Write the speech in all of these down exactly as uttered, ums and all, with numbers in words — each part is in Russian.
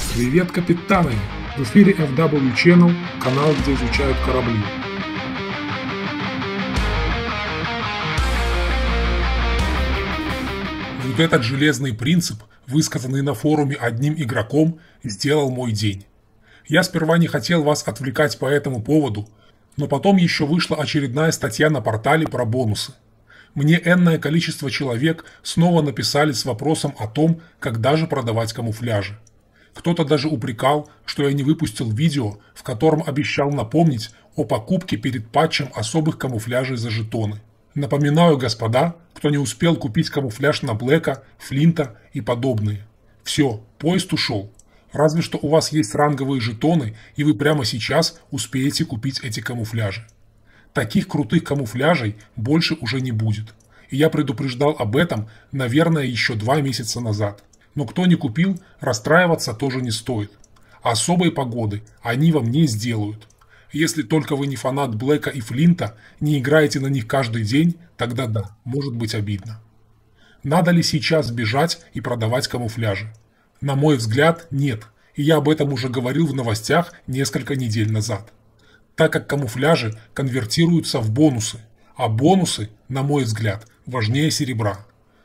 Привет, капитаны! В эфире эф дабл ю Channel, канал, где изучают корабли. Вот этот железный принцип, высказанный на форуме одним игроком, сделал мой день. Я сперва не хотел вас отвлекать по этому поводу, но потом еще вышла очередная статья на портале про бонусы. Мне энное количество человек снова написали с вопросом о том, когда же продавать камуфляжи. Кто-то даже упрекал, что я не выпустил видео, в котором обещал напомнить о покупке перед патчем особых камуфляжей за жетоны. Напоминаю, господа, кто не успел купить камуфляж на Блэка, Флинта и подобные. Все, поезд ушел. Разве что у вас есть ранговые жетоны, и вы прямо сейчас успеете купить эти камуфляжи. Таких крутых камуфляжей больше уже не будет. И я предупреждал об этом, наверное, еще два месяца назад. Но кто не купил, расстраиваться тоже не стоит. Особой погоды они вам не сделают. Если только вы не фанат Блэка и Флинта, не играете на них каждый день, тогда да, может быть обидно. Надо ли сейчас бежать и продавать камуфляжи? На мой взгляд, нет. И я об этом уже говорил в новостях несколько недель назад. Так как камуфляжи конвертируются в бонусы, а бонусы, на мой взгляд, важнее серебра.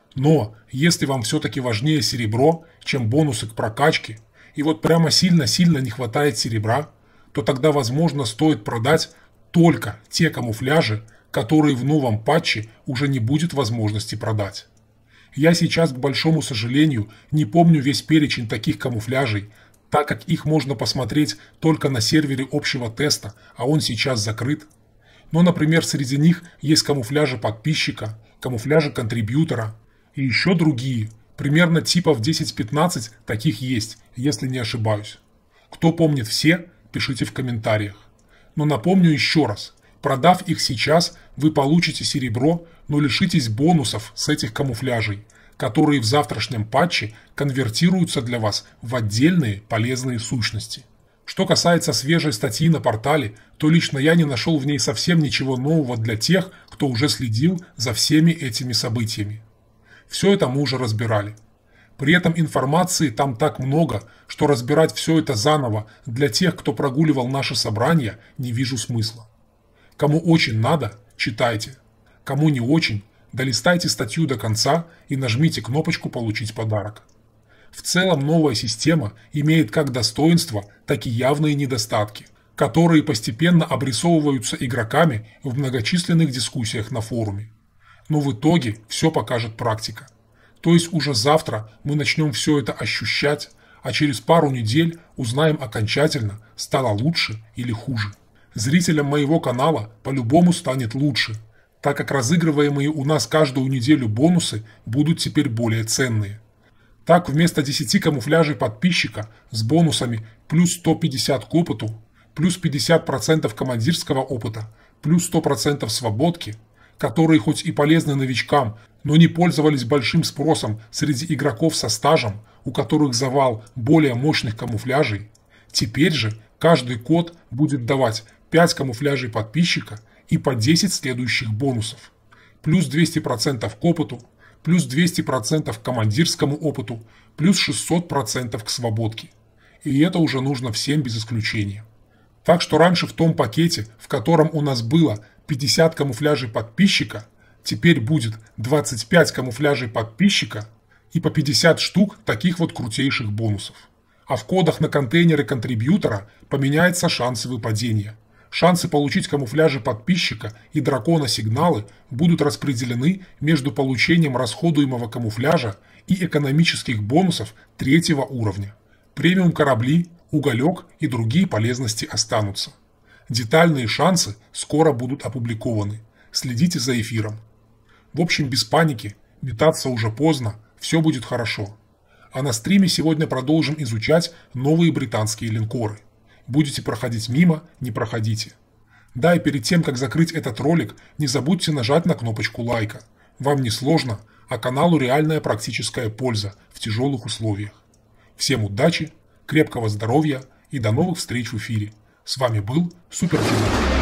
Но если вам все-таки важнее серебро, чем бонусы к прокачке, и вот прямо сильно-сильно не хватает серебра, то тогда, возможно, стоит продать только те камуфляжи, которые в новом патче уже не будет возможности продать. Я сейчас, к большому сожалению, не помню весь перечень таких камуфляжей, так как их можно посмотреть только на сервере общего теста, а он сейчас закрыт. Но, например, среди них есть камуфляжи подписчика, камуфляжи контрибьютора и еще другие, примерно типов десять-пятнадцать таких есть, если не ошибаюсь. Кто помнит все, пишите в комментариях. Но напомню еще раз, продав их сейчас, вы получите серебро, но лишитесь бонусов с этих камуфляжей, которые в завтрашнем патче конвертируются для вас в отдельные полезные сущности. Что касается свежей статьи на портале, то лично я не нашел в ней совсем ничего нового для тех, кто уже следил за всеми этими событиями. Все это мы уже разбирали. При этом информации там так много, что разбирать все это заново для тех, кто прогуливал наши собрания, не вижу смысла. Кому очень надо, читайте. Кому не очень, долистайте статью до конца и нажмите кнопочку «Получить подарок». В целом новая система имеет как достоинства, так и явные недостатки, которые постепенно обрисовываются игроками в многочисленных дискуссиях на форуме. Но в итоге все покажет практика. То есть уже завтра мы начнем все это ощущать, а через пару недель узнаем окончательно, стало лучше или хуже. Зрителям моего канала по-любому станет лучше, так как разыгрываемые у нас каждую неделю бонусы будут теперь более ценные. Так вместо десяти камуфляжей подписчика с бонусами плюс сто пятьдесят к опыту, плюс пятьдесят процентов командирского опыта, плюс сто процентов свободки, которые хоть и полезны новичкам, но не пользовались большим спросом среди игроков со стажем, у которых завал более мощных камуфляжей, теперь же каждый код будет давать пять камуфляжей подписчика и по десять следующих бонусов, плюс двести процентов к опыту, плюс двести процентов к командирскому опыту, плюс шестьсот процентов к свободке. И это уже нужно всем без исключения. Так что раньше в том пакете, в котором у нас было пятьдесят камуфляжей подписчика, теперь будет двадцать пять камуфляжей подписчика и по пятьдесят штук таких вот крутейших бонусов. А в кодах на контейнеры контрибьютора поменяется шансы выпадения. Шансы получить камуфляжи подписчика и дракона сигналы будут распределены между получением расходуемого камуфляжа и экономических бонусов третьего уровня. Премиум корабли, уголек и другие полезности останутся. Детальные шансы скоро будут опубликованы. Следите за эфиром. В общем, без паники, метаться уже поздно, все будет хорошо. А на стриме сегодня продолжим изучать новые британские линкоры. Будете проходить мимо, не проходите. Да, и перед тем, как закрыть этот ролик, не забудьте нажать на кнопочку лайка. Вам не сложно, а каналу реальная практическая польза в тяжелых условиях. Всем удачи, крепкого здоровья и до новых встреч в эфире. С вами был Супер Димон.